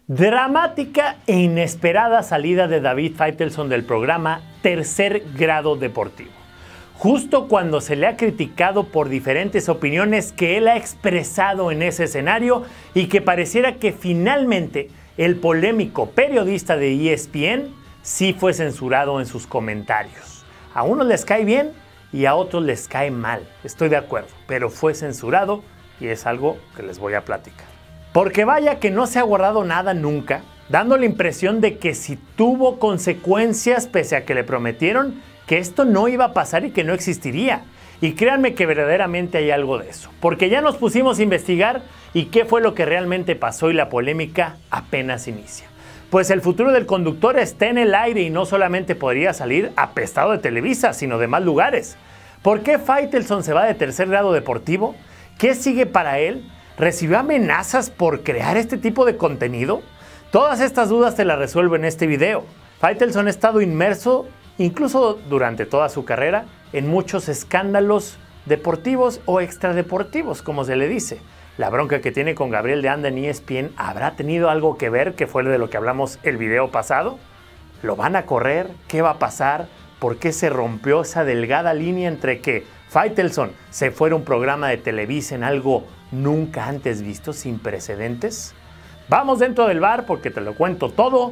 Dramática e inesperada salida de David Faitelson del programa Tercer Grado Deportivo. Justo cuando se le ha criticado por diferentes opiniones que él ha expresado en ese escenario y que pareciera que finalmente el polémico periodista de ESPN sí fue censurado en sus comentarios. A unos les cae bien y a otros les cae mal, estoy de acuerdo, pero fue censurado y es algo que les voy a platicar. Porque vaya que no se ha guardado nada nunca, dando la impresión de que si tuvo consecuencias pese a que le prometieron que esto no iba a pasar y que no existiría. Y créanme que verdaderamente hay algo de eso, porque ya nos pusimos a investigar y qué fue lo que realmente pasó y la polémica apenas inicia. Pues el futuro del conductor está en el aire y no solamente podría salir apestado de Televisa, sino de más lugares. ¿Por qué Faitelson se va de Tercer Grado Deportivo? ¿Qué sigue para él? ¿Recibió amenazas por crear este tipo de contenido? Todas estas dudas te las resuelvo en este video. Faitelson ha estado inmerso, incluso durante toda su carrera, en muchos escándalos deportivos o extradeportivos, como se le dice. La bronca que tiene con Gabriel de Anda en ESPN, ¿habrá tenido algo que ver, que fue de lo que hablamos el video pasado? ¿Lo van a correr? ¿Qué va a pasar? ¿Por qué se rompió esa delgada línea entre que Faitelson se fuera a un programa de Televisa en algo nunca antes visto, sin precedentes? Vamos dentro del bar porque te lo cuento todo.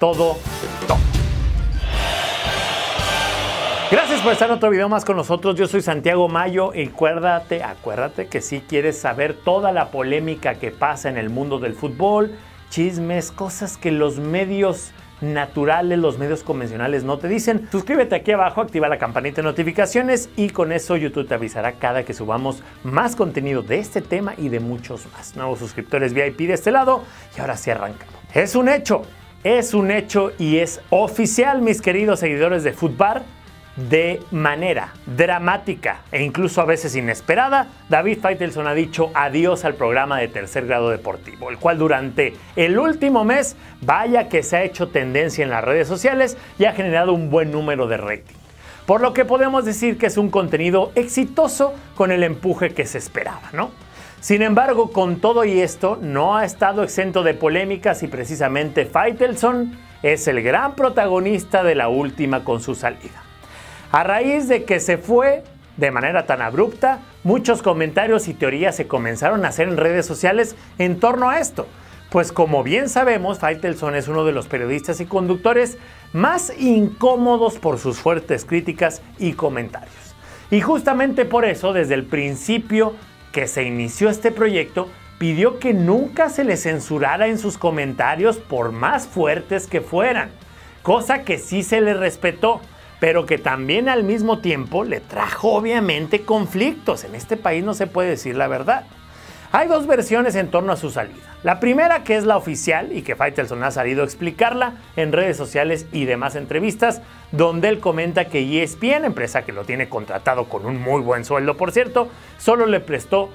Gracias por estar en otro video más con nosotros. Yo soy Santiago Mayo y acuérdate que si quieres saber toda la polémica que pasa en el mundo del fútbol, chismes, cosas que los medios naturales, los medios convencionales no te dicen, suscríbete aquí abajo, activa la campanita de notificaciones y con eso YouTube te avisará cada que subamos más contenido de este tema y de muchos más. Nuevos suscriptores VIP de este lado y ahora sí arrancamos. Es un hecho y es oficial, mis queridos seguidores de Futbar. De manera dramática e incluso a veces inesperada, David Faitelson ha dicho adiós al programa de Tercer Grado Deportivo, el cual durante el último mes, vaya que se ha hecho tendencia en las redes sociales y ha generado un buen número de rating. Por lo que podemos decir que es un contenido exitoso con el empuje que se esperaba, ¿no? Sin embargo, con todo y esto, no ha estado exento de polémicas y precisamente Faitelson es el gran protagonista de la última con su salida. A raíz de que se fue de manera tan abrupta, muchos comentarios y teorías se comenzaron a hacer en redes sociales en torno a esto. Pues como bien sabemos, Faitelson es uno de los periodistas y conductores más incómodos por sus fuertes críticas y comentarios. Y justamente por eso, desde el principio que se inició este proyecto, pidió que nunca se le censurara en sus comentarios por más fuertes que fueran, cosa que sí se le respetó, pero que también al mismo tiempo le trajo obviamente conflictos. En este país no se puede decir la verdad. Hay dos versiones en torno a su salida. La primera, que es la oficial y que Faitelson ha salido a explicarla en redes sociales y demás entrevistas, donde él comenta que ESPN, empresa que lo tiene contratado con un muy buen sueldo por cierto, solo le prestó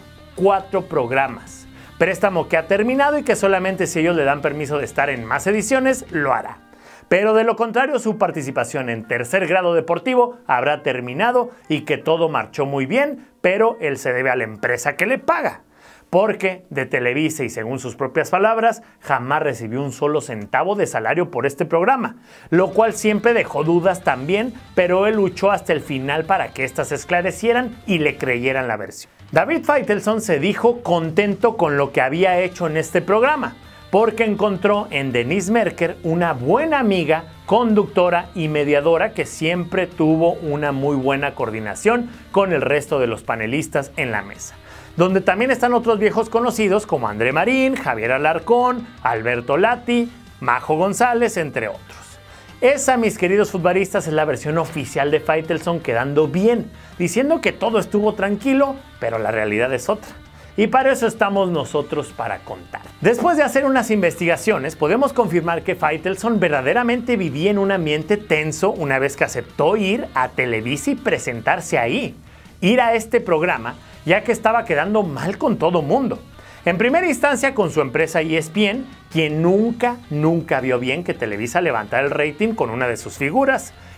4 programas. Préstamo que ha terminado y que solamente si ellos le dan permiso de estar en más ediciones, lo hará. Pero de lo contrario, su participación en Tercer Grado Deportivo habrá terminado y que todo marchó muy bien, pero él se debe a la empresa que le paga. Porque de Televisa y según sus propias palabras, jamás recibió un solo centavo de salario por este programa, lo cual siempre dejó dudas también, pero él luchó hasta el final para que éstas se esclarecieran y le creyeran la versión. David Faitelson se dijo contento con lo que había hecho en este programa, porque encontró en Denise Merker una buena amiga, conductora y mediadora que siempre tuvo una muy buena coordinación con el resto de los panelistas en la mesa, donde también están otros viejos conocidos como André Marín, Javier Alarcón, Alberto Lati, Majo González, entre otros. Esa, mis queridos futbolistas, es la versión oficial de Faitelson quedando bien, diciendo que todo estuvo tranquilo, pero la realidad es otra. Y para eso estamos nosotros para contar. Después de hacer unas investigaciones, podemos confirmar que Faitelson verdaderamente vivía en un ambiente tenso una vez que aceptó ir a Televisa y presentarse ahí. Ir a este programa, ya que estaba quedando mal con todo mundo. En primera instancia con su empresa ESPN, quien nunca vio bien que Televisa levantara el rating con una de sus figuras.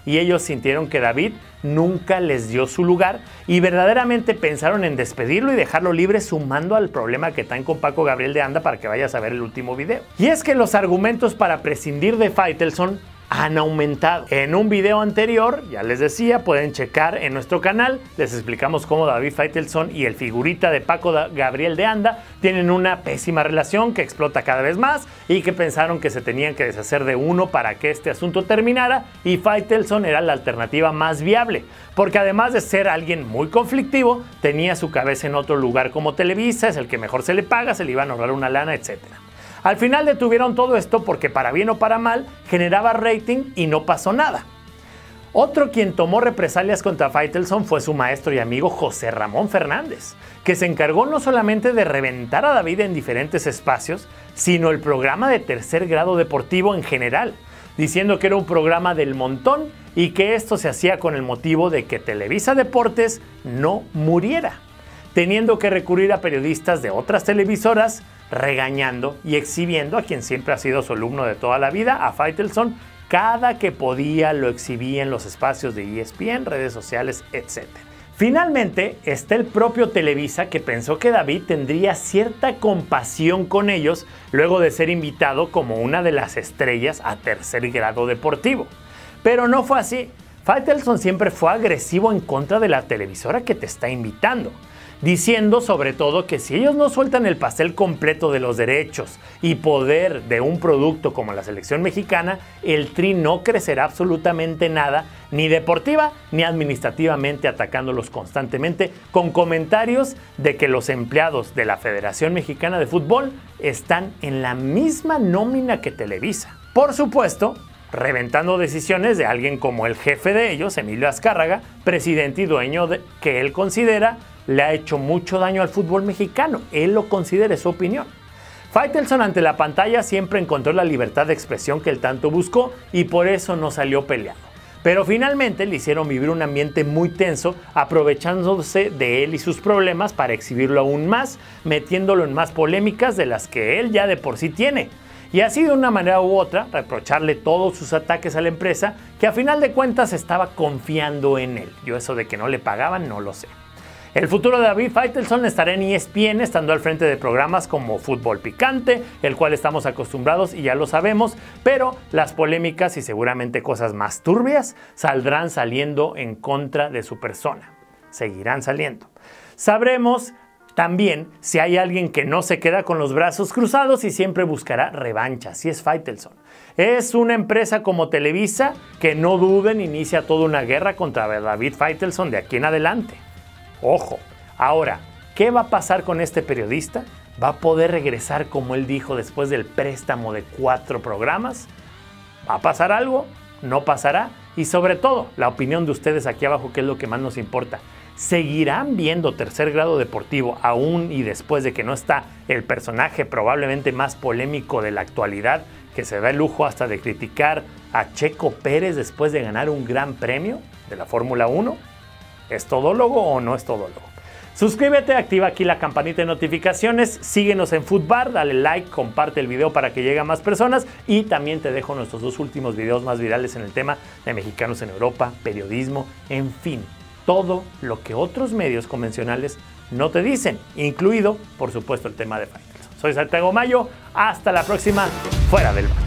y ellos sintieron que David nunca les dio su lugar y verdaderamente pensaron en despedirlo y dejarlo libre, sumando al problema que traen con Paco Gabriel de Anda para que vayas a ver el último video. Y es que los argumentos para prescindir de Faitelson han aumentado. En un video anterior, ya les decía, pueden checar en nuestro canal, les explicamos cómo David Faitelson y el figurita de Paco Gabriel de Anda tienen una pésima relación que explota cada vez más y que pensaron que se tenían que deshacer de uno para que este asunto terminara, y Faitelson era la alternativa más viable, porque además de ser alguien muy conflictivo, tenía su cabeza en otro lugar como Televisa, es el que mejor se le paga, se le iban a ahorrar una lana, etc. Al final detuvieron todo esto porque para bien o para mal generaba rating y no pasó nada. Otro quien tomó represalias contra Faitelson fue su maestro y amigo José Ramón Fernández, que se encargó no solamente de reventar a David en diferentes espacios, sino el programa de Tercer Grado Deportivo en general, diciendo que era un programa del montón y que esto se hacía con el motivo de que Televisa Deportes no muriera, teniendo que recurrir a periodistas de otras televisoras, regañando y exhibiendo a quien siempre ha sido su alumno de toda la vida, a Faitelson. Cada que podía lo exhibía en los espacios de ESPN, redes sociales, etc. Finalmente está el propio Televisa, que pensó que David tendría cierta compasión con ellos luego de ser invitado como una de las estrellas a Tercer Grado Deportivo. Pero no fue así. Faitelson siempre fue agresivo en contra de la televisora que te está invitando, diciendo sobre todo que si ellos no sueltan el pastel completo de los derechos y poder de un producto como la selección mexicana, el Tri no crecerá absolutamente nada, ni deportiva ni administrativamente, atacándolos constantemente con comentarios de que los empleados de la Federación Mexicana de Fútbol están en la misma nómina que Televisa. Por supuesto, reventando decisiones de alguien como el jefe de ellos, Emilio Azcárraga, presidente y dueño que él considera le ha hecho mucho daño al fútbol mexicano. Él lo considera, es su opinión. Faitelson ante la pantalla siempre encontró la libertad de expresión que él tanto buscó y por eso no salió peleado. Pero finalmente le hicieron vivir un ambiente muy tenso, aprovechándose de él y sus problemas para exhibirlo aún más, metiéndolo en más polémicas de las que él ya de por sí tiene. Y así de una manera u otra, reprocharle todos sus ataques a la empresa, que a final de cuentas estaba confiando en él. Yo eso de que no le pagaban no lo sé. El futuro de David Faitelson estará en ESPN, estando al frente de programas como Fútbol Picante, el cual estamos acostumbrados y ya lo sabemos, pero las polémicas y seguramente cosas más turbias saldrán saliendo en contra de su persona. Seguirán saliendo. Sabremos también si hay alguien que no se queda con los brazos cruzados y siempre buscará revancha, si es Faitelson. Es una empresa como Televisa que no duden inicia toda una guerra contra David Faitelson de aquí en adelante. Ojo, ahora, ¿qué va a pasar con este periodista? ¿Va a poder regresar como él dijo después del préstamo de 4 programas? ¿Va a pasar algo? ¿No pasará? Y sobre todo, la opinión de ustedes aquí abajo, que es lo que más nos importa. ¿Seguirán viendo Tercer Grado Deportivo aún y después de que no está el personaje probablemente más polémico de la actualidad, que se da el lujo hasta de criticar a Checo Pérez después de ganar un gran premio de la Fórmula 1? ¿Es todólogo o no es todólogo? Suscríbete, activa aquí la campanita de notificaciones, síguenos en Foodbar, dale like, comparte el video para que llegue a más personas y también te dejo nuestros 2 últimos videos más virales en el tema de mexicanos en Europa, periodismo, en fin, todo lo que otros medios convencionales no te dicen, incluido, por supuesto, el tema de Faitelson. Soy Santiago Mayo, hasta la próxima, fuera del bar.